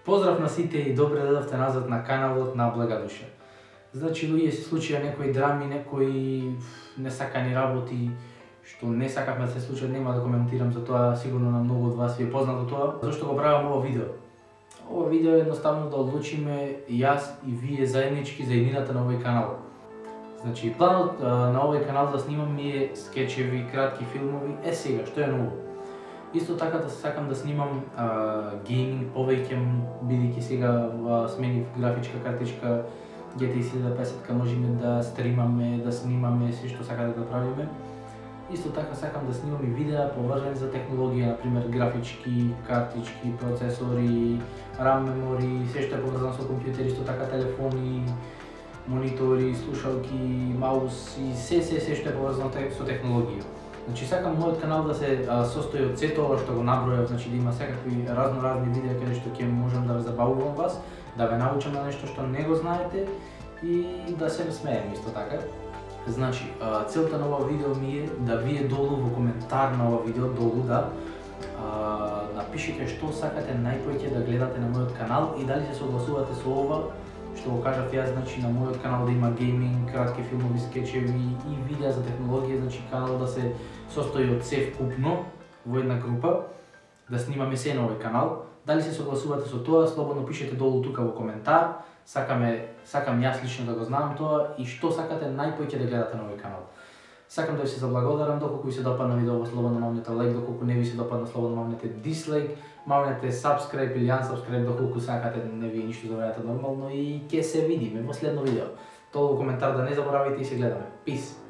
Поздрав на сите и добре дојдовте назад на каналот на Благодуша. Значи, луѓе се случија некои драми, некои несакани работи, што не сакавме да се случат, нема да коментирам за тоа, сигурно на многу од вас ви е познато тоа. Зошто го правам ова видео? Ова видео е едноставно да одлучиме јас и вие заеднички за иднината на овој канал. Значи, планот на овој канал да снимам е скечеви, кратки филмови, сега, што е ново. Исто така да сакам да снимам гейминг повеќе, бидејќи сега сменив графичка картичка GTX 1050, можеме да стримаме, да снимаме се што сакате да правиме. Исто така сакам да снимам и видеа поврзани за технологија, например графички картички, процесори, RAM мемори, се што е поврзано со компјутери, исто така телефони, монитори, слушалки, маус и се што е поврзано со технологија. Значи, сакам мојот канал да се состои од сето ова што го набројав, значи да има секакви разни видеа каде што ќе можам да ве забавувам вас, да ве научам на нешто што не го знаете и да се смееме исто така. Значи, целта на ова видео ми е да вие долу во коментар на ова видео, долу напишите што сакате најпоеќе да гледате на мојот канал и дали се согласувате со ова што го кажав јас, значи на мојот канал да има гейминг, кратки филмови, скечеви и видеа за технологија, значи канал да се состои од се вкупно во една група, да снимаме се на овој канал. Дали се согласувате со тоа, слободно пишете долу тука во коментар. Сакам јас лично да го знам тоа и што сакате најпоеќе да гледате на овој канал. Сакам да ви се заблагодарам, доколку ви се допадна видеото, слободно мавнете лайк, доколку не ви се допадна, слободно мавнете дислайк, мавнете subscribe или unsubscribe, доколку сакате, не ви е ништо за врајата нормално и ќе се видиме во следно видео. Долу коментар да не заборавите и се гледаме. Peace!